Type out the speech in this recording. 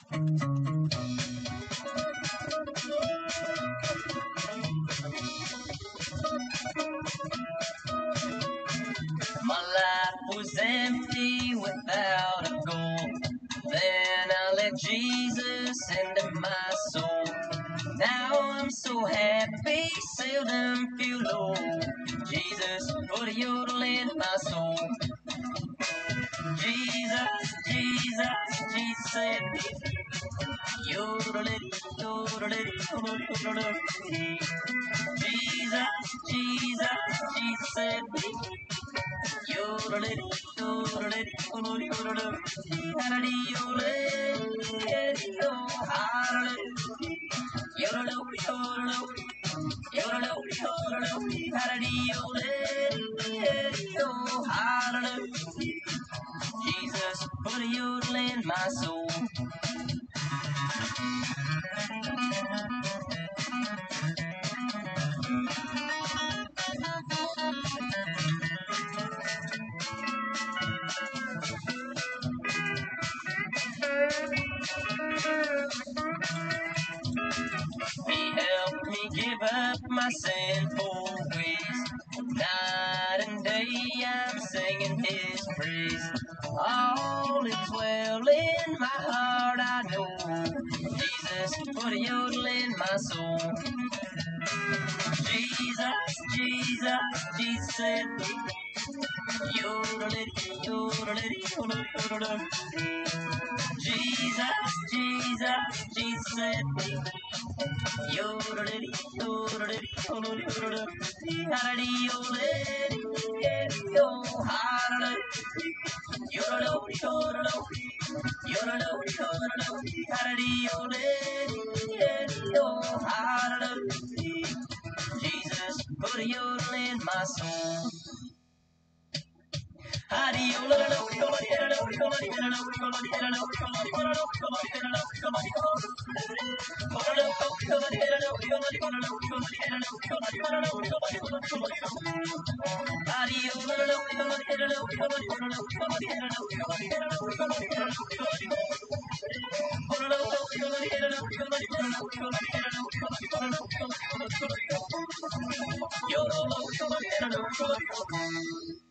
My life was empty without a goal. Then I let Jesus into my soul. Now I'm so happy, seldom feel low. Jesus put a yodel in my soul. Jesus, Jesus, Jesus said, yodel it, yodel it, yodel it, yodel it. Jesus, Jesus, Jesus said, yodel it, yodel it, yodel it, yodel it. Hallelujah, yodel it, hallelujah. Yodel, yodel, yodel, yodel, hallelujah, hallelujah. Jesus put a yodel in my soul. He helped me give up my sinful ways. Night and day I'm singing his praise. All is well in my heart, I know. Jesus put a yodel in my soul. Jesus, Jesus, Jesus said, yodel it, yodel it, yodel it, yodel it. Jesus, Jesus, Jesus said, yodel it, yodel it, yodel it, yodel it. Hallelujah, hallelujah. Yodel, yodel, yodel, yodel. Hallelujah, hallelujah. Jesus put a yodel in my soul. Yo,